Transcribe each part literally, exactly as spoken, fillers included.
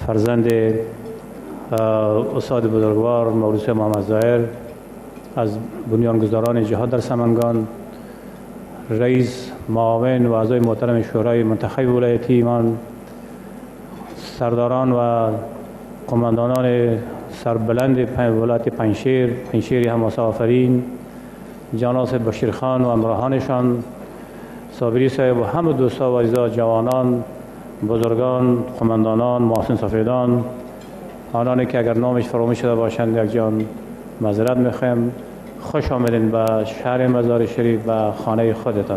فرزند استاد بزرگوار موروثی محمد ظاهر از بنیانگذاران جهاد در سمنگان، رئیس معاون و اعضای محترم شورای منتخب ولایتی ایمان، سرداران و قماندانان سربلند ولایت پنجشیر، پنجشیر حماسه آفرین، جناب بشیر خان و همراهانشان، صابری صاحب و همه دوستا و عزیزا، جوانان، بزرگان، قماندانان، محسن سفیدان، آنانی که اگر نامش فراموش شده باشند یک جان معذرت میخوایم. خوش آمدین به شهر مزار شریف و خانه خودتان.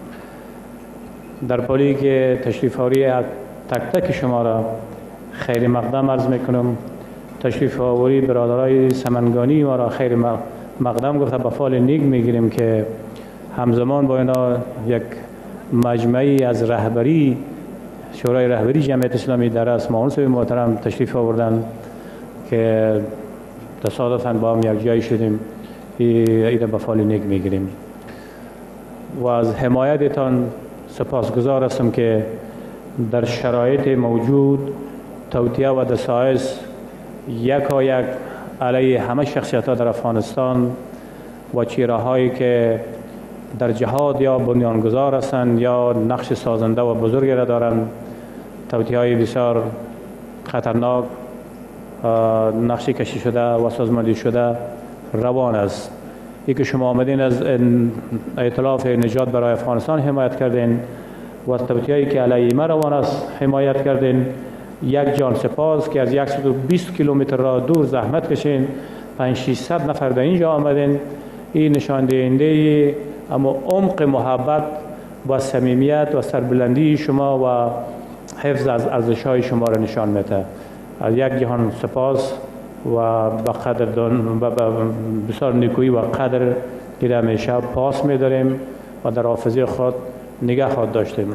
در پالی که تشریف آوری تک تک شما را خیر مقدم عرض میکنم. تشریف آوری برادرای سمنگانی ما را خیر مقدم گفته به فال نیک میگیریم که همزمان با اینا یک مجمعی از رهبری شورای رهبری جمعیت اسلامی در رأس معاون محترم تشریف آوردن که تصادفاً با هم یک جای شدیم. اینا به فال نیک میگیریم و از حمایتتان سپاسگزار هستم که در شرایط موجود توطئه و دسایس یکا یک علیه همه شخصیت ها در افغانستان و چهره هایی که در جهاد یا بنیانگذار هستند یا نقش سازنده و بزرگی را دارند، توطئه های بسیار خطرناک نقشی کشی شده و سازماندهی شده روان است. ای که شما آمدین از ائتلاف نجات برای افغانستان حمایت کردین و توطئه هایی که علیه ما روان است حمایت کردین. یک جان سپاس که از صد و بیست کیلومتر را دور زحمت کشین، پنج ششصد نفر در اینجا آمدین. این نشان دهنده اما عمق محبت و صمیمیت و سربلندی شما و حفظ از ارزش‌های شما را نشان میده. از یک جهان سپاس و به قدر دان و بسیار نیکویی و قدر که همیشه پاس می‌داریم و در حافظه خود نگاه خود داشتیم.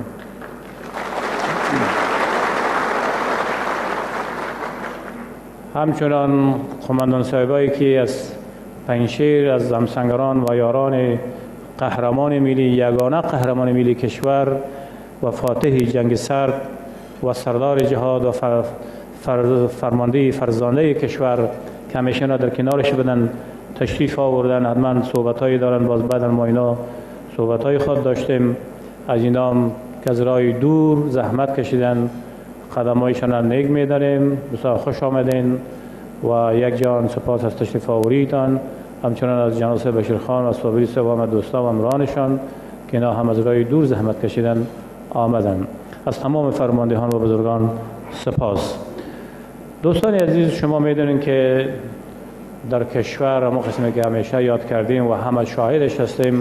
همچنان قماندان صاحبایی که از پنجشیر، از همسنگران و یاران قهرمان ملی، یگانه قهرمان ملی کشور و فاتح جنگ سرد و سردار جهاد و فر فر فرمانده فرزانده کشور که همیشه در کنارش بدن تشریف آوردن. حتما صحبت‌هایی دارن، باز بعد ما اینا صحبت‌های خود داشتیم. از اینا هم که از راه دور زحمت کشیدن قدم‌هایشان را نیک می‌داریم. بسیار خوش آمدین و یک جان سپاس از تشریف آوریتان. همچنان از جناب بشیر خان و صابری صاحب و دوستا و همراهانشان که اینا هم از راه دور زحمت کشیدن آمدن. از تمام فرماندهان و بزرگان سپاس. دوستان عزیز، شما میدونین که در کشور اما قسمی که همیشه یاد کردیم و همه شاهدش هستیم،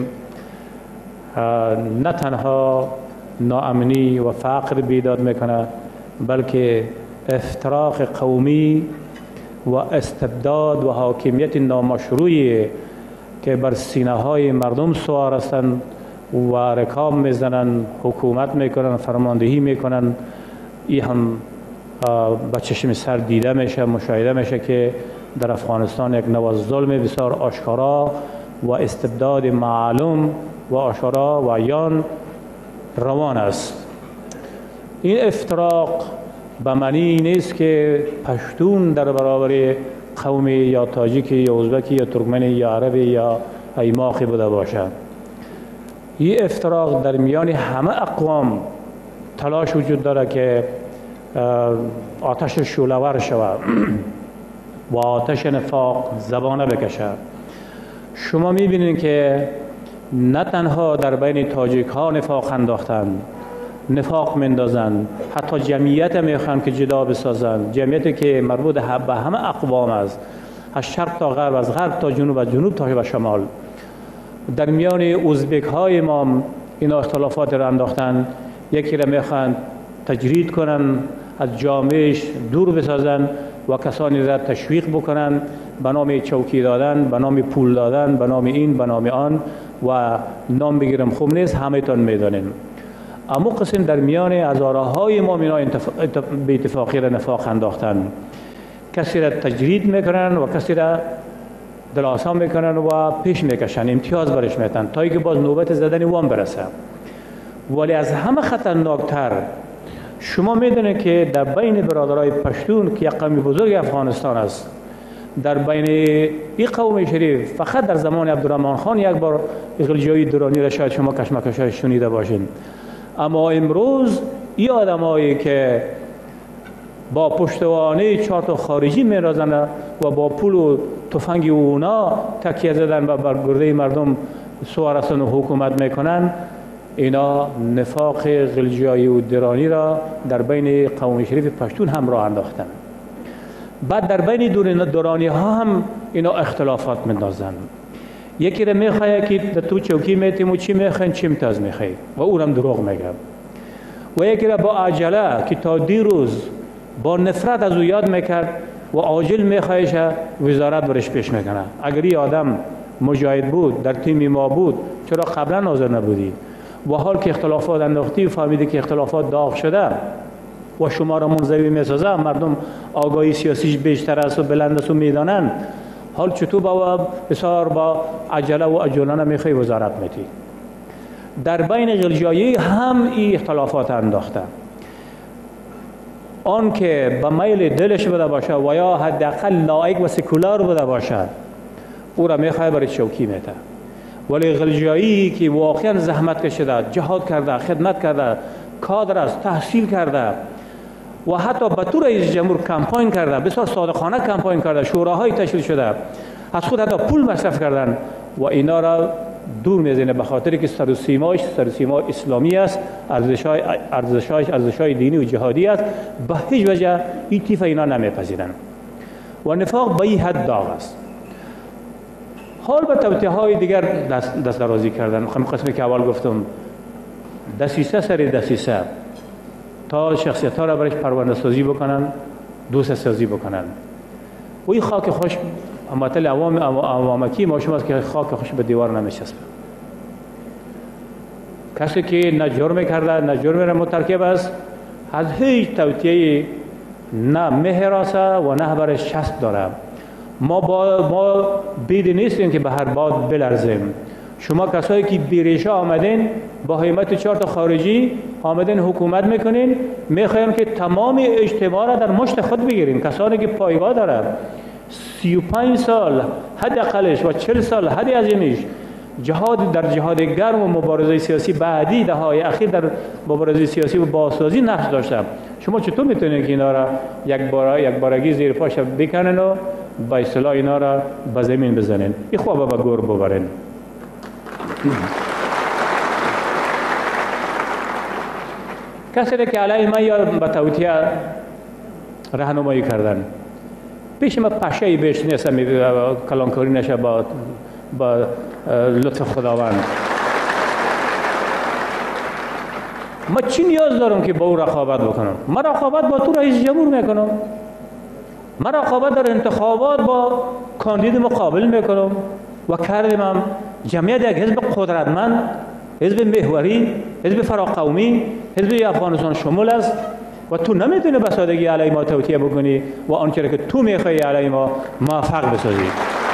نه تنها ناامنی و فقر بیداد میکنه، بلکه افتراق قومی و استبداد و حاکمیت نامشروعی که بر سینه های مردم سوار هستند و رکاب میزنن، حکومت میکنن، فرماندهی میکنن. این هم با چشم سر دیده میشه، مشاهده میشه که در افغانستان یک نوع ظلم بسیار آشکارا و استبداد معلوم و آشکارا و عیان روان است. این افتراق به معنی نیست که پشتون در برابر قومی یا تاجیکی یا ازبکی یا ترکمنی یا عربی یا ایماقی بوده باشد. این افتراق در میان همه اقوام تلاش وجود داره که آتش شعله‌ور شود و آتش نفاق زبانه بکشه. شما میبینید که نه تنها در بین تاجیک ها نفاق انداختند، نفاق مندازند، حتی جمعیت میخوان که جدا بسازند، جمعیتی که مربوط به همه اقوام است، از شرق تا غرب، از غرب تا جنوب، از جنوب تا به شمال. در میان ازبک های ما این اختلافات را انداختند. یکی را میخوان تجرید کنن، از جامعهش دور بسازن و کسانی را تشویق بکنن به نام چوکی دادن، به نام پول دادن، به نام این، به نام آن و نام بگیرم خوب نیست، همه تان میدانیم. اما قسم در میان هزاره های ما اینا به اتفاقی را نفاق انداختن. کسی را تجرید میکنن و کسی را دل آسان میکنن و پیش میکشن، امتیاز برش میتن تا اینکه باز نوبت زدن وام برسه. ولی از همه خطرناکتر شما میدونید که در بین برادرای پشتون که یک قوم بزرگ افغانستان است، در بین این قوم شریف فقط در زمان عبدالرحمن خان یک بار غلجایی درانی را شاید شما کشمکشش شنیده باشین، اما امروز این آدمایی که با پشتوانه چهار تا خارجی میرازند و با پول و تفنگ اونا تکیه زدن و بر گرده مردم سوارستان و حکومت میکنن، اینا نفاق غلجایی و درانی را در بین قوم شریف پشتون هم راه انداختن. بعد در بین درانی ها هم اینا اختلافات میندازن. یکی را میخواه که در تو چوکی میتیم و چی میخواین چی امتیاز میخواه و اونم دروغ میگه، و یکی را با عجله که تا دیروز با نفرت از او یاد میکرد و عاجل میخواهش وزارت برش پیش میکنه. اگر این آدم مجاهد بود در تیم ما بود چرا قبلا حاضر نبودی؟ و حال که اختلافات انداختی و فهمیدی که اختلافات داغ شده و شما را منزوی میسازه، مردم آگاهی سیاسیش بیشتر است و بلند است و میدانند، حال چطور با بسیار با عجله و عجولانه میخوای وزارت میدی؟ در بین غلجایی هم این اختلافات انداخته. آن که به میل دلش بوده باشه و یا حداقل لایق و سکولار بوده باشه، او را میخواه برای چوکی میته. ولی غلجایی که واقعا زحمت کشیده، جهاد کرده، خدمت کرده، کادر است، تحصیل کرده و حتی به طور رئیس جمهور کمپاین کرده، بسیار صادقانه کمپاین کرده، شوراهای تشکیل شده، از خود حتی پول مصرف کردن و اینا را دور میزنه به خاطر که سر و سیماش سر و سیما اسلامی است، ارزش‌های ارزش‌های ارزش‌های دینی و جهادی است، به هیچ وجه این تیف اینا نمیپذیرند و نفاق به این حد داغ است. حال به توطئه های دیگر دست, دست درازی کردن. همین قسمی که اول گفتم، دسیسه سر دسیسه تا شخصیت ها را برش پرونده سازی بکنن، دوست سازی بکنن. و این خاک خوش امثال عوام عوامکی ما شما است که خاک خوش به دیوار نمیچسبه. کسی که نه جرم کرده نه جرم را مرتکب است، از هیچ توطئه نه مهراسه و نه برش چسب داره. ما با ما بید نیستیم که به هر باد بلرزیم. شما کسایی که بیریشه آمدین با حمایت چهار تا خارجی آمدین حکومت میکنین، میخوایم که تمام اجتماع را در مشت خود بگیریم. کسانی که پایگاه داره، سی و پنج سال حداقلش و چهل سال حد عظیمش جهاد در جهاد گرم و مبارزه سیاسی بعدی دههای اخیر در مبارزه سیاسی و بازسازی نقش داشتم. شما چطور میتونید که اینا را یک بار یک بارگی زیر پاش بکنن و با اصطلاح اینا را به زمین بزنین؟ این خواب به گور ببرین. کسی که علیه من یا به توطئه راهنمایی کردن، پیش ما پشه بیش نیست، کلانکاری نشه با با لطف خداوند. ما چی نیاز دارم که با او رقابت بکنم؟ من رقابت با تو رئیس جمهور میکنم، من رقابت در انتخابات با کاندید مقابل میکنم و کردیم هم جمعیت یک حزب قدرتمند، حزب محوری، حزب فراقومی، حزب افغانستان شمول است و تو نمیتونی به سادگی علیه ما توطئه بکنی و آنچه که تو میخوای علیه ما موفق بسازی.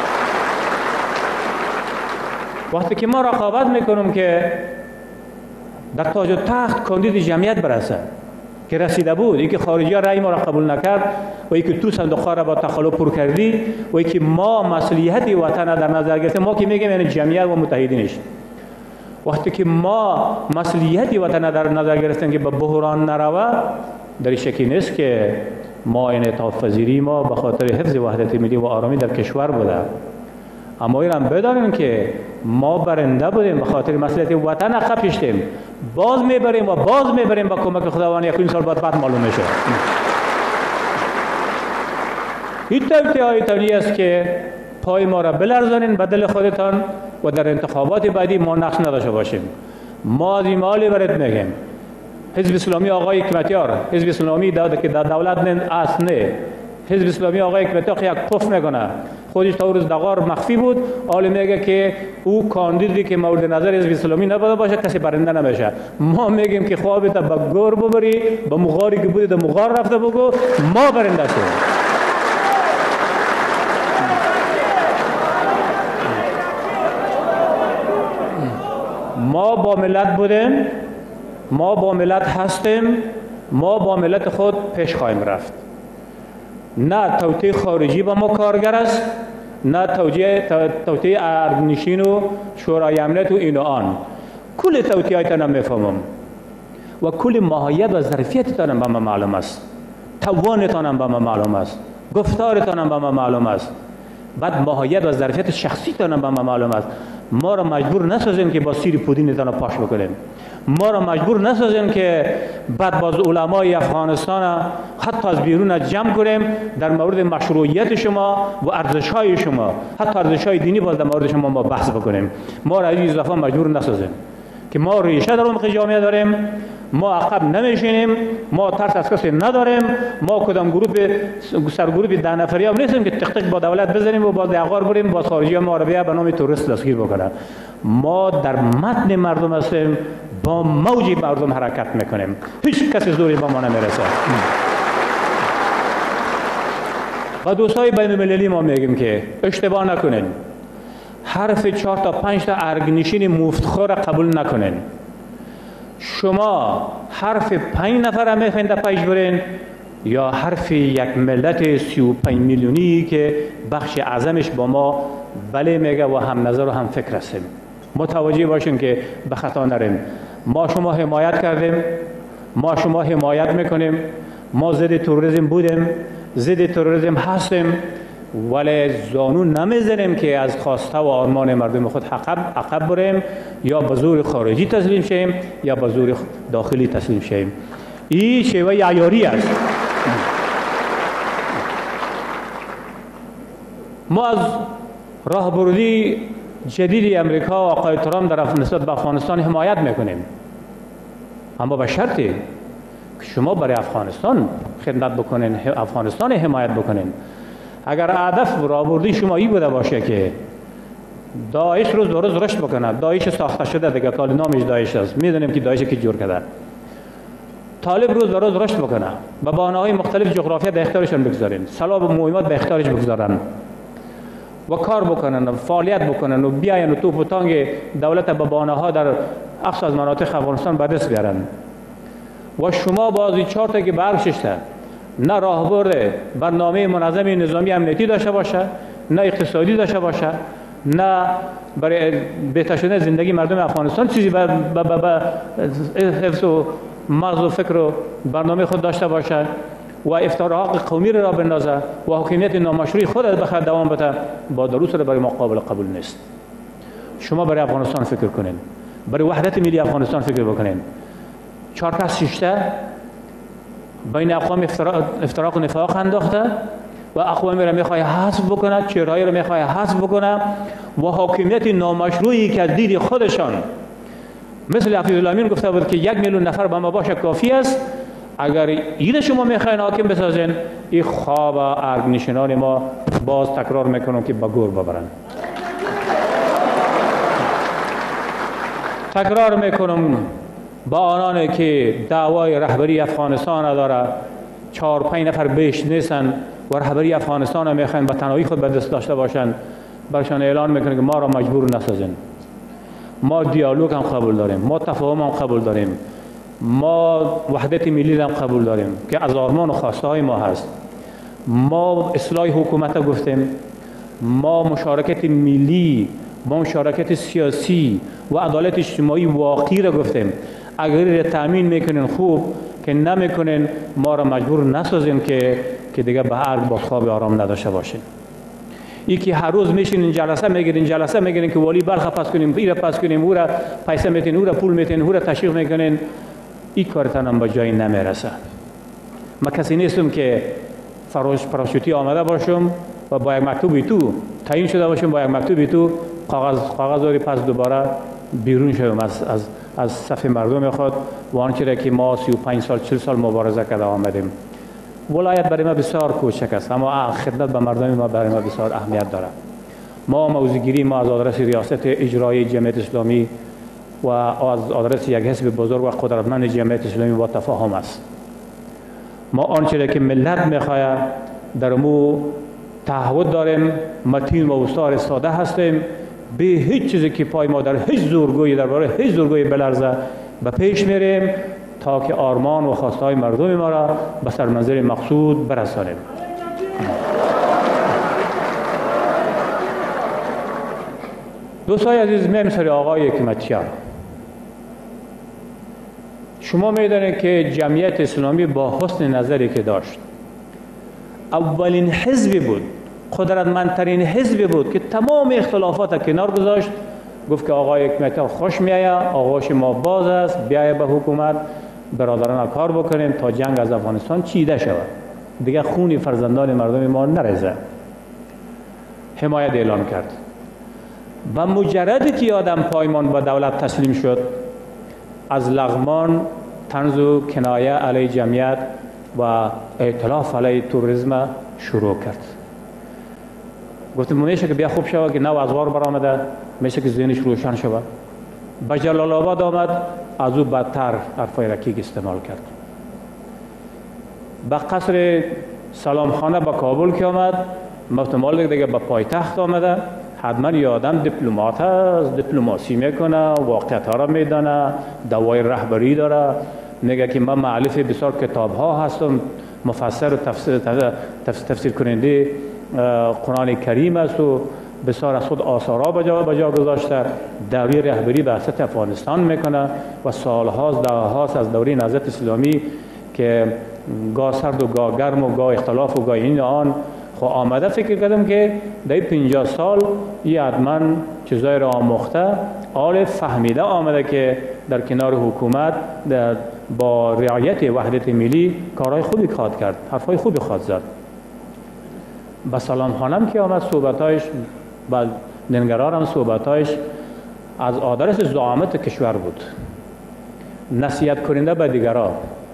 وقتی که ما رقابت میکنم که در تاج و تخت کاندید جمعیت برسه که رسیده بود، اینکه خارجی ها رأی ما را قبول نکرد و اینکه تو صندوق را با تخلف پر کردی و اینکه ما مصلحت وطن در نظر گرفتیم، ما که میگیم یعنی جمعیت و متحدینش. وقتی که ما مصلحت وطن در نظر گرفتیم که به بحران نروه، در شکی نیست که ما انعطاف پذیری ما به خاطر حفظ وحدت ملی و آرامی در کشور بوده. اما این هم بدانیم که ما برنده بودیم، به خاطر مصلحت وطن عقب کشیدیم، باز میبریم و باز میبریم با کمک خداوند. یک سال بعد بعد معلوم میشه. این توطئه طبیعی است که پای ما را بلرزانین به دل خودتان و در انتخابات بعدی ما نقش نداشته باشیم. ما از این مالی برات میگیم، حزب اسلامی آقای حکمتیار، حزب اسلامی داده که در دولت نه اصل نه، حزب اسلامی آقای حکمتیار یک پف میکنه، خودش تا روز دغار مخفی بود، حالا میگه که او کاندیدی که مورد نظر حزب اسلامی نبوده باشه کسی برنده نمیشه. ما میگیم که خوابت به گور ببری، به مغاری که بودی در مغار رفته بگو ما برنده شدیم. ما با ملت بودیم، ما با ملت هستیم، ما با ملت خود پیش خواهیم رفت. نه توطئه خارجی با ما کارگر است، نه توطئه ارگنشین و شورای امنیت و این و آن. کل توطئه‌تان میفهمم و کل ماهیت و ظرفیتتان به ما معلوم است، توانتان به ما معلوم است، گفتارتان به ما معلوم است، بعد ماهیت و ظرفیت شخصیتان به ما معلوم است. ما را مجبور نسازیم که با سیر پودینتان پاش بکنیم. ما را مجبور نسازیم که بعد باز علمای افغانستان حتی از بیرون جمع کنیم در مورد مشروعیت شما و ارزش‌های شما، حتی ارزش‌های دینی باز در مورد شما ما بحث بکنیم. ما را این دفعه مجبور نسازیم که ما ریشه در عمق جامعه داریم، ما عقب نمیشینیم، ما ترس از کسی نداریم، ما کدام گروه سرگروه ده نفری هم نیستیم که تق تق با دولت بزنیم و با اقار بریم با خارجی ما رو بیا به نام توریست دستگیر بکنه. ما در متن مردم هستیم، با موج مردم حرکت میکنیم، هیچ کسی زوری با ما نمیرسه. و دوستای بین المللی ما میگیم که اشتباه نکنین، حرف چهار تا پنج تا ارگنشین مفتخور قبول نکنین. شما حرف پنج نفر میخواین در پیش برین یا حرف یک ملت سی و پنج میلیونی که بخش اعظمش با ما بله میگه و هم نظر و هم فکر هستیم. متوجه باشین که به خطا نریم. ما شما حمایت کردیم، ما شما حمایت میکنیم، ما ضد تروریسم بودیم، ضد تروریسم هستیم، ولی زانو نمیزنیم که از خواسته و آرمان مردم خود عقب عقب بریم یا به زور خارجی تسلیم شیم یا به زور داخلی تسلیم شیم. این شیوه عیاری است. ما از راهبردی جدید امریکا و آقای ترامپ در نسبت به افغانستان حمایت میکنیم، اما به شرطی که شما برای افغانستان خدمت بکنین، افغانستان حمایت بکنین. اگر هدف راهبردی شما این بوده باشه که داعش روز به روز رشد بکنه، داعش ساخته شده دیگه، کال نامش داعش است، میدونیم که داعش کی جور کرده، طالب روز به روز رشد بکنه و بهانه‌های مختلف جغرافیا در اختیارشون بگذارین، سلاح و مهمات به اختیارش بگذارن و کار بکنن و فعالیت بکنن و بیاین و توپ و تانگ دولت به بهانه‌ها در اقصا از مناطق افغانستان به دست بیارن. و شما بازی چهار تا که برششته، نه راهبرد برنامه منظم نظامی امنیتی داشته باشه، نه اقتصادی داشته باشه، نه برای بهتر شدن زندگی مردم افغانستان چیزی به حفظ و مغز و فکر و برنامه خود داشته باشه و افتراق قومی را بندازه و حاکمیت نامشروع خود بخواد دوام بده، با دروس را برای ما قابل قبول نیست. شما برای افغانستان فکر کنین، برای وحدت ملی افغانستان فکر بکنین. چهار تا شش بین اقوام افتراق و نفاق انداخته و اقوامی را میخواه حذف بکنه، چهرهایی را میخواه حذف بکنه و حاکمیت نامشروعی که از دید خودشان، مثل حفیظ الله امین گفته بود که یک میلیون نفر با ما باشه کافی است. اگر این شما میخواین حاکم بسازین، این خواب ارگنشینان ما باز تکرار میکنم که با گور ببرن. تکرار میکنم با آنانی که دعوای رهبری افغانستان داره، چهار پنج نفر بیش نیستن و رهبری افغانستان را میخواین به تنهایی خود به دست داشته باشن، برشان اعلان میکنه که ما را مجبور نسازین. ما دیالوگ هم قبول داریم، ما تفاهم هم قبول داریم، ما وحدت ملی هم قبول داریم که از آرمان و خواسته های ما هست. ما اصلاح حکومت گفتیم، ما مشارکت ملی، ما مشارکت سیاسی و عدالت اجتماعی واقعی را گفتیم. اگر را تامین میکنین خوب، که نمیکنین ما را مجبور نسازین که که دیگه به هر با خواب آرام نداشته باشین. ای که هر روز میشین جلسه میگیرین، جلسه میگیرین که ولی برخه پس کنیم، این را پس کنیم، او را پیسه میتین، او را پول میتین، او را تشویق میکنین، این کارتان هم به جایی نمیرسه. ما کسی نیستم که فروش پراشوتی آمده باشم و با یک مکتوبی تو تعیین شده باشم، با یک مکتوبی تو کاغذ کاغذ داری پس دوباره بیرون شدم از از از صف مردم خود و آنچه که ما سی و پنج سال چهل سال مبارزه کرده آمدیم. ولایت برای ما بسیار کوچک است، اما خدمت به مردم ما برای ما بسیار اهمیت دارد. ما موضوعگیری ما از آدرس ریاست اجرایی جمعیت اسلامی و از آدرس یک حزب بزرگ و قدرتمند جمعیت اسلامی با تفاهم است. ما آنچه که ملت میخواهد در مو تعهد داریم، متین و استوار ساده هستیم، به هیچ چیزی که پای ما در هیچ زورگویی درباره هیچ زورگویی بلرزه به پیش میریم تا که آرمان و خواستهای مردم ما را به سرمنزل مقصود برسانیم. دوستای عزیز، میایم سر آقای حکمتیار. شما میدانید که جمعیت اسلامی با حسن نظری که داشت، اولین حزبی بود، قدرتمندترین حزبی بود که تمام اختلافات کنار گذاشت. گفت که آقای حکمتیار خوش میآید، آغوش ما باز است، بیاید به حکومت برادران کار بکنیم تا جنگ از افغانستان چیده شود، دیگه خون فرزندان مردم ما نریزه. حمایت اعلان کرد و مجردی که آدم پایمان به دولت تسلیم شد، از لغمان طنز و کنایه علیه جمعیت و ائتلاف علیه توریسم شروع کرد. گفتم میشه که بیا خوب شود که نو ازوار برآمده، میشه که ذهنش روشن شود. به جلال آباد آمد، از او بدتر حرفای رکیک استعمال کرد. به قصر سلام خانه به کابل که آمد، محتمل دیگه به پایتخت آمده، حتما یه آدم دیپلمات است، دیپلماسی میکنه، واقعیت ها را میدانه، دوای رهبری داره، میگه که من مؤلف بسیار کتاب ها هستم، مفسر و تفسیر, تفسیر, تفسیر کننده قرآن کریم است و بسیار از خود آثارها بجا بجا گذاشته، دوای رهبری به سطح افغانستان میکنه و سالهاست دههاست از دوره نهضت اسلامی که گاه سرد و گاه گرم و گاه اختلاف و گاه این آن خو آمده. فکر کردم که در پنجاه سال یه حتما چیزای را آموخته، آل فهمیده آمده که در کنار حکومت در با رعایت وحدت ملی کارهای خوبی خواهد کرد، حرفهای خوبی خواهد زد. با سلام خانم که آمد، صحبتایش با ننگرار هم صحبتایش از آدرس زعامت کشور بود، نصیحت کننده به دیگران.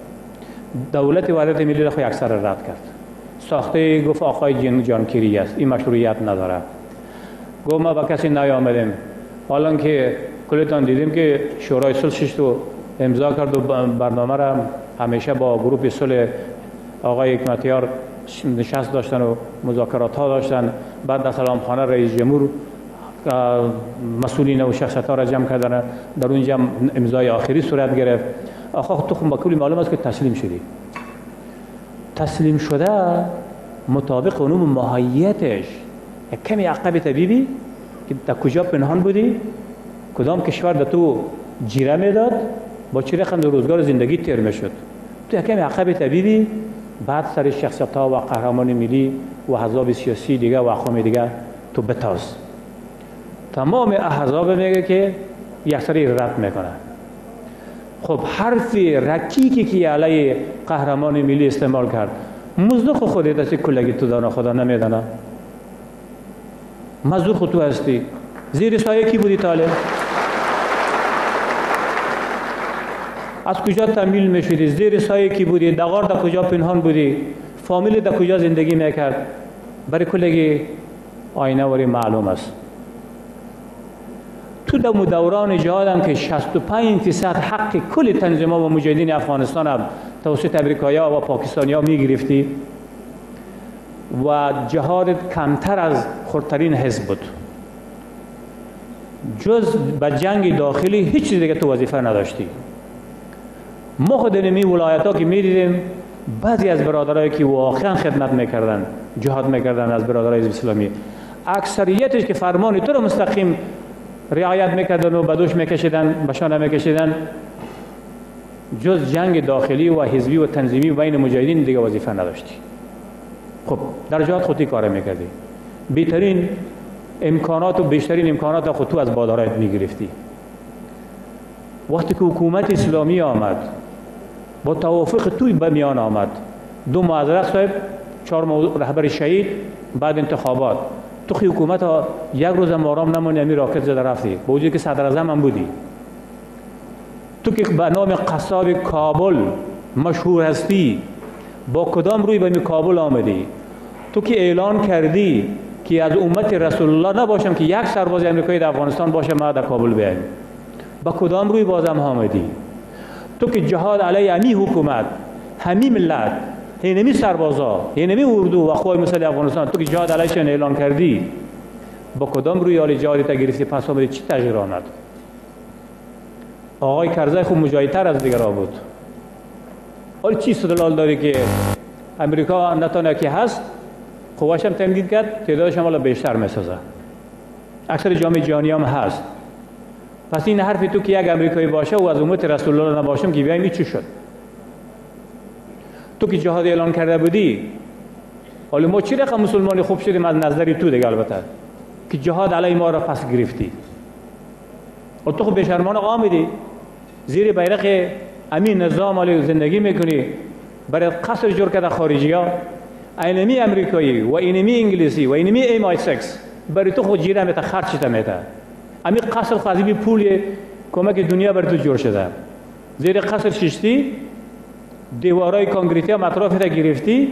دولت وحدت ملی را خو اکثر رد کرد، ساخته گفت آقای جانکیری است، این مشروعیت نداره. گفت ما با کسی نیامدیم، حالا که کلتان دیدیم که شورای صلح شش رو امضا کرد و برنامه را همیشه با گروه صلح آقای حکمتیار نشست داشتن و مذاکرات ها داشتن. بعد در سلام خانه رئیس جمهور مسئولین و شخصیت ها را جمع کردن، در اونجا امضای آخری صورت گرفت. آخه تو خود کلی معلوم است که تسلیم شدی. تسلیم شده مطابق علوم ماهیتش یک کمی عقب طبیبی که در کجا پنهان بودی، کدام کشور در تو جیره میداد، با چه رقم روزگار زندگی تیر میشد، تو یک کمی عقب طبیبی. بعد سر شخصیت ها و قهرمان ملی و احزاب سیاسی دیگه و اقوام دیگه تو بتاز. تمام احزاب میگه که یک سری رد میکنه. خب حرف رکیکی که علیه قهرمان ملی استعمال کرد، مزدوق خودت دستی کلگی تو دانا خدا نمیدانا، مزدوق تو هستی. زیر سایه کی بودی تاله؟ از کجا تمیل میشدی؟ زیر سایه کی بودی؟ دغار در کجا پنهان بودی؟ فامیل در کجا زندگی میکرد؟ برای کلگی آینه وری معلوم است. تو در دوران جهاد هم که شصت و پنج درصد حق کل تنظیم‌ها و مجاهدین افغانستان هم توسط امریکایی‌ها و پاکستانی‌ها می‌گرفتی و جهاد کمتر از خردترین حزب بود. جز به جنگ داخلی هیچ چیز دیگه تو وظیفه نداشتی. ما خود در این ولایت‌ها که می‌دیدیم بعضی از برادرایی که واقعا خدمت می‌کردن، جهاد می‌کردن از برادرای حزب اسلامی، اکثریتش که فرمان تو رو مستقیم رعایت میکردن و بدوش میکشیدن، بشانه میکشیدن، جز جنگ داخلی و حزبی و تنظیمی بین مجاهدین دیگه وظیفه نداشتی. خب در جهاد خودی کار میکردی، بهترین امکانات و بیشترین امکانات خود تو از بادارایت میگرفتی. وقتی که حکومت اسلامی آمد با توافق توی به میان آمد، دو معذرت صاحب، چهار رهبر شهید، بعد انتخابات، تو خی حکومت ها یک روز هم آرام نمونی، همی راکت زده رفتی، با وجود که صدر اعظم هم بودی. تو که به نام قصاب کابل مشهور هستی، با کدام روی به کابل آمدی؟ تو که اعلان کردی که از امت رسول الله نباشم که یک سرباز امریکایی در افغانستان باشه، ما در کابل بیایم، با کدام روی بازم آمدی؟ تو که جهاد علیه امی حکومت، همی ملت، اینمی سربازا، اینمی اردو و قوای مسلح افغانستان، تو که جهاد علیهشان اعلان کردی، با کدام روی حال جهادی تا گرفتی؟ پس آمدی چی تغییر آمد؟ آقای کرزی خوب مجاهدتر از دیگرها بود، حال چی استدلال داری که امریکا نتانه که هست قواش هم تمدید کرد تعدادش هم حالا بیشتر میسازه اکثر جامعه جهانی هم هست پس این حرفی تو که یک امریکایی باشه و از امت رسول الله نباشم که بیایم چی شد تو که جهاد اعلان کرده بودی حالا ما چی رقم مسلمانی خوب شدیم از نظری تو دیگه البته که جهاد علیه ما را پس گرفتی و تو خب بشرمان آمدی زیر بیرق امین نظام علی زندگی میکنی برای قصر جور کرده خارجی ها اینمی امریکایی و اینمی انگلیسی و اینمی ایم آی سکس برای تو خود جیره میته خرچ میته امی قصر خازی پول کمک دنیا برای تو جور شده زیر قصر ششتی دیوارای کانکریتی هم اطراف تا گرفتی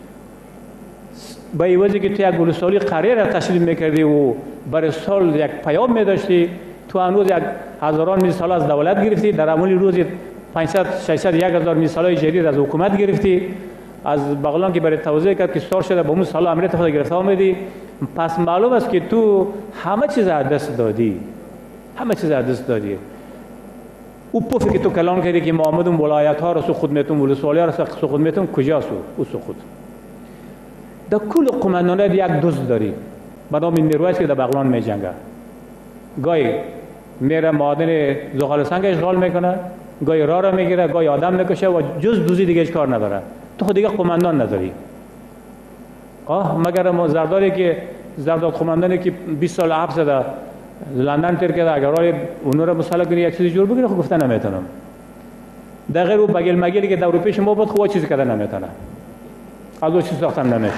با ایوازی که تو یک گلستانی قریه را تشکیل میکردی و برای سال یک پیام میداشتی تو امروز یک هزاران میسال از دولت گرفتی در عملی روزی پانصد ششصد یک هزار میسالای جدید از حکومت گرفتی از بغلان که برای توضیح کرد که سال شده با اون سال امریت خود گرفته آمدی پس معلوم است که تو همه چیز از دست دادی همه چیز از دست دادی او پوفی که تو کلام کردی که محمد اون ولایت ها را سو خود میتون ولسوالی ها را سو خود میتون کجا سو او سو خود در کل قماندانه یک دوست داری به نام میرویس که در بغلان میجنگه گاهی میره معادن زغال سنگ اشغال میکنه گاهی راه را میگیره گاهی آدم میکشه و جز دوزی دیگه هیچ کار نداره تو خود دیگه قماندان نداری آه مگر ما زرداری که زرداد قماندانی که بیست سال حبس ده لندن تیر کرده اگر راه اونو را مسئله کنی یک چیزی جور بگیره خب گفته نمیتونم در غیر او بگل مگلی که در اروپیش ما بود خب چیزی کده نمیتونه از او چیز ساختن نمیشه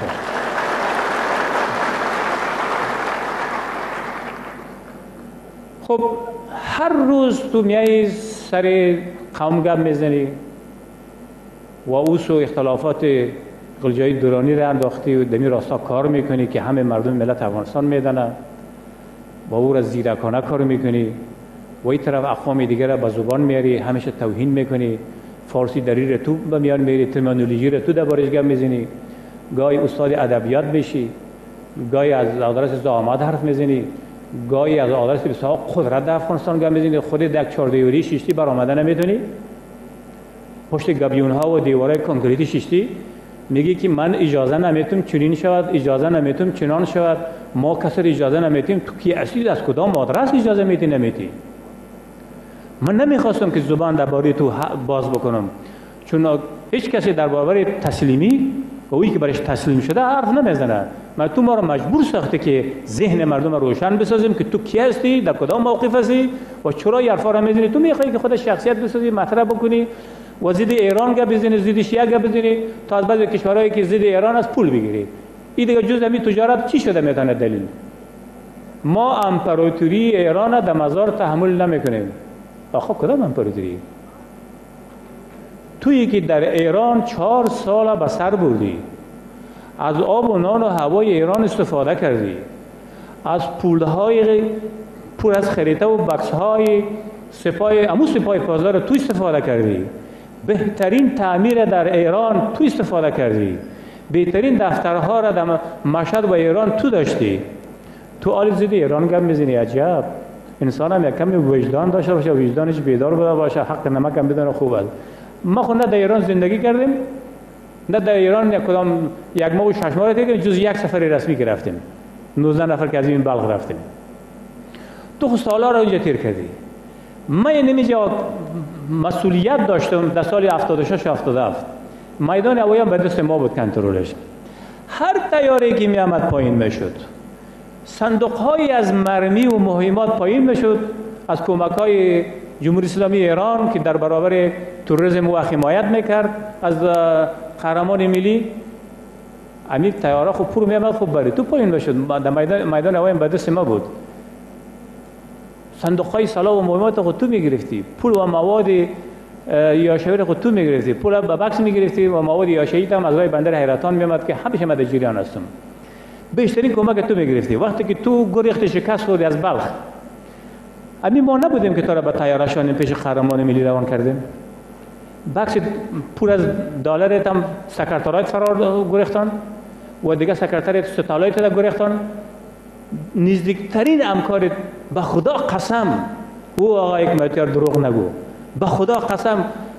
خب هر روز تو میای سر قوم گپ میزنی و اوسو اختلافات قلجایی دورانی را انداختی و دمی راستا کار میکنی که همه مردم ملت افغانستان میدنه با او را زیرکانه کار میکنی و این طرف اقوام دیگر را به زبان میاری همیشه توهین میکنی فارسی دری را تو به میان میاری ترمینولوژی را تو دربارش گپ میزنی گاهی استاد ادبیات میشی گاهی از آدرس زعامت حرف میزنی گاهی از آدرس بسیار قدرت در افغانستان گپ میزنی خودت در چهاردیواری شیشتی برآمده نمیتونی پشت گبیون ها و دیوارهای کانکریتی شیشتی میگی که من اجازه نمیتونم چنین شود اجازه نمیتونم چنان شود ما کسر اجازه نمیتیم تو کی اصلی از کدام آدرس اجازه میتی نمیتی من نمیخواستم که زبان درباره تو باز بکنم چون هیچ کسی در برابر تسلیمی و اویی که برش تسلیم شده حرف نمیزنه من تو ما رو مجبور ساخته که ذهن مردم رو روشن بسازیم که تو کی هستی در کدام موقف هستی و چرا این حرفا رو میزنی تو میخوای که خود شخصیت بسازی مطرح بکنی و ضد ایران گپ بزنی ضد شیعه گپ بزنی تا از بعضی کشورهایی که ضد ایران از پول بگیری این دیگه جز همین تجارت چی شده میتونه دلیل ما امپراتوری ایران در مزار تحمل نمیکنیم آخه کدام امپراتوری تویی که در ایران چهار سال به سر بردی از آب و نان و هوای ایران استفاده کردی از پولهای پر از خریطه و بکس‌های سپاه امو سپاه پاسدار تو استفاده کردی بهترین تعمیر در ایران تو استفاده کردی بهترین دفترها را در مشهد و ایران تو داشتی تو آل زدی ایران گم میزنی عجب انسان هم یک کمی وجدان داشته باشه وجدانش بیدار بوده باشه حق نمک هم بدونه خوب است ما خود نه در ایران زندگی کردیم نه در ایران یک کدام یک ماه و شش ماه دیگه جز یک سفر رسمی که رفتیم نوزده نفر که از این بلخ رفتیم تو خود سالا را اینجا تیر کردی من نمیجا مسئولیت داشتم در سال هفتاد و شش هفتاد و هفت میدان هوایی هم به دست ما بود کنترلش هر تیاری که می آمد پایین میشد صندوق‌هایی از مرمی و مهمات پایین میشد از کمک‌های جمهوری اسلامی ایران که در برابر تروریسم و حمایت میکرد از قهرمان ملی امیر تیاره خوب پر می آمد خوب بری تو پایین میشد در میدان میدان هوایی به دست ما بود صندوق‌های سلاح و مهمات خود تو میگرفتی پول و مواد یاشوی خود تو میگرفتی پول به بکس میگرفتی و مواد یاشویی هم از راه بندر حیرتان میامد که همیشه من در جریان هستم بیشترین کمک تو میگرفتی وقتی که تو گریخت شکست خوردی از بلخ همین ما نبودیم که تو را به طیاره شانیم پیش قهرمان ملی روان کردیم بکس پر از دلار هم سکرتریات فرار گریختن و دیگه سکرتریات ستالایت را گریختن نزدیکترین همکارت به خدا قسم او آقای حکمتیار دروغ نگو به خدا قسم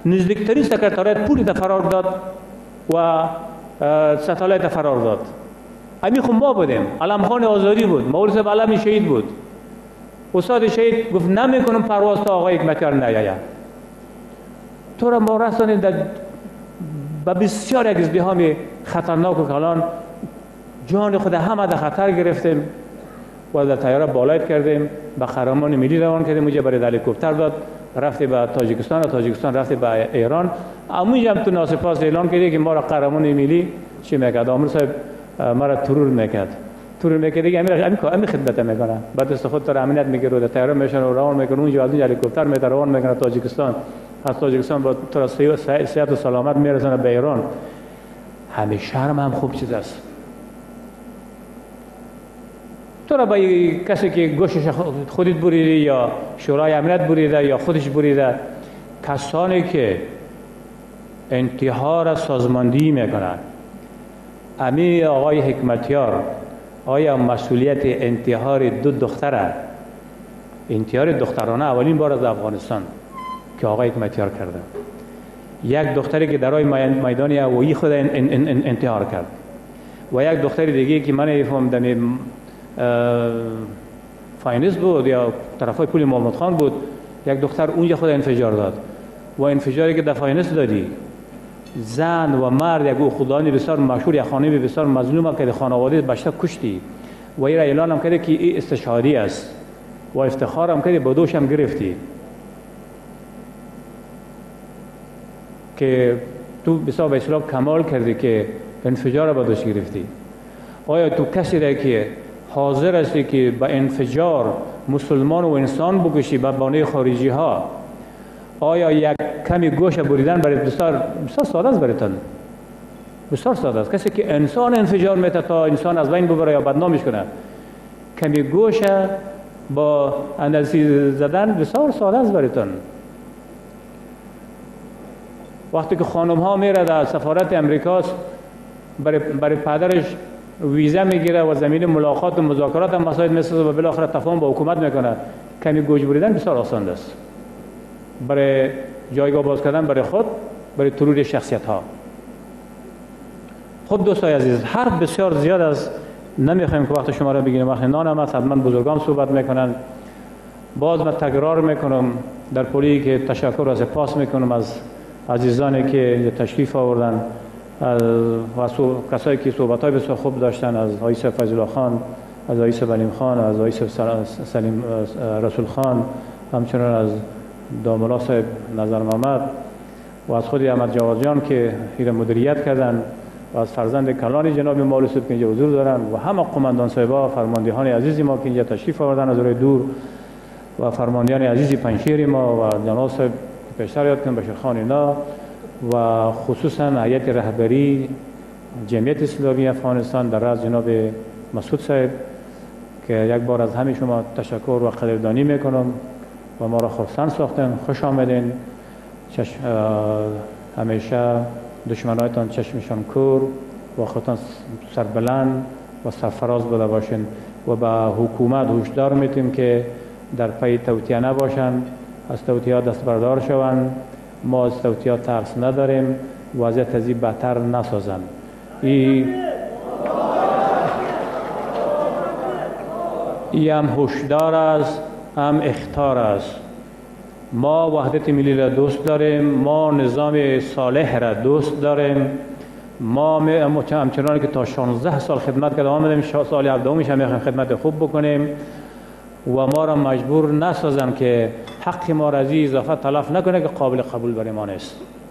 نزدیکترین سکرتاریات پول فرار داد و ستالایت فرار داد. امی خب ما بودیم. علم خان آزادی بود، مولوی صاحب علم شهید بود. استاد شهید گفت نمیکنم پرواز تا آقای حکمتیار نیاید. تو را ما رسانید در به بسیار یک ازدحام خطرناک و کلان جان خود همه در خطر گرفتیم و در طیاره بالایت کردیم، به قهرمان ملی روان کردیم. اونجا برای هلیکوپتر داد، رفتی به تاجیکستان و تاجیکستان رفتی به ایران. اونجا هم تو ناسپاس اعلان کردی که ما را قهرمان ملی چی میکرد؟ عامر صاحب ما را ترور میکرد. ترور میکرد دیگه امیر امیر خدمت میکنه. بعد است خود را امنیت میگیره، در طیاره میشن و روان میکنه، اونجا از اونجا هلیکوپتر میتره روان میکنه تاجیکستان. از تاجیکستان با تو را صحت و سلامت میرسونه به ایران. همین شرم هم خوب چیز است. تو را با کسی که گوشش خودت بریده یا شورای امنیت بریده یا خودش بریده، کسانی که انتحار سازماندهی میکنند، امی آقای حکمتیار آیا مسئولیت انتحار دو دختره، انتحار دخترانه اولین بار از افغانستان که آقای حکمتیار کرده، یک دختری که درای میدان هوایی خود انتحار کرد و یک دختر دیگه که من فهمیدم فاینس بود یا طرفای پول محمد خان بود، یک دختر اونجا خود انفجار داد و انفجاری که در فاینس دادی زن و مرد یک خدایانی بسیار مشهور، یک خانمی بسیار مظلوم که خانواده بشته کشتی و این را اعلان هم کرده که این استشهادی است و افتخار هم کرده با دوش هم گرفتی که تو بسیار به اصطلاح کمال کردی که انفجار را با دوش گرفتی. آیا تو کسی را که حاضر هستی که با انفجار مسلمان و انسان بکشی به بانه خارجی ها، آیا یک کمی گوش بریدن برای بسیار بسیار ساده است برایتان؟ بسیار ساده است. کسی که انسان انفجار میته تا انسان از بین ببره یا بدنامش کنه، کمی گوش با اندازه زدن بسیار ساده است برایتان. وقتی که خانم ها میره در سفارت امریکاست برای برای پدرش ویزا میگیره و زمین ملاقات و مذاکرات هم مسائل میسازه و بالاخره تفاهم با حکومت میکنه، کمی گوش بریدن بسیار آسان است برای جایگاه باز کردن برای خود، برای ترور شخصیت ها. خب دوستای عزیز، حرف بسیار زیاد است، نمیخوایم که وقت شما را بگیریم. وقت نان هم است، حتما بزرگان صحبت میکنن. باز من تکرار میکنم در پولی که تشکر و سپاس میکنم از عزیزانی که تشریف آوردن و کسایی که صحبت‌های بسیار خوب داشتن، از آقای فضل خان، از آقای بلیم خان، از آقای سلیم رسول خان، همچنان از داملا صاحب نظر محمد و از خود احمد جواد جان که این مدیریت کردن و از فرزند کلان جناب مولوی صاحب که اینجا حضور دارن و همه قماندان صاحبا، فرماندهان عزیز ما که اینجا تشریف آوردن از روی دور و فرماندهان عزیز پنجشیر ما و جناب صاحب پیشتر یاد کنم بشیر خان اینا و خصوصا هیئت رهبری جمعیت اسلامی افغانستان در رأس جناب مسعود صاحب که یک بار از همه شما تشکر و قدردانی میکنم و ما را خرسند ساختن. خوش آمدین. چشم همیشه دشمنایتان چشمشان کور و خودتان سربلند و سرفراز بوده باشین و به حکومت هشدار میتیم که در پی توطئه نباشند، از توطئه دست بردار شوند. ما از توطئه ترس نداریم، وضعیت از این بدتر نسازند. ای ای هم هشدار است، هم اخطار است. ما وحدت ملی را دوست داریم، ما نظام صالح را دوست داریم. ما همچنان که تا شانزده سال خدمت کرده آمدیم، سال هفدهمش هم میخوایم خدمت خوب بکنیم و ما را مجبور نسازن که حق ما را از اضافه تلف نکنه که قابل قبول برای ما نیست.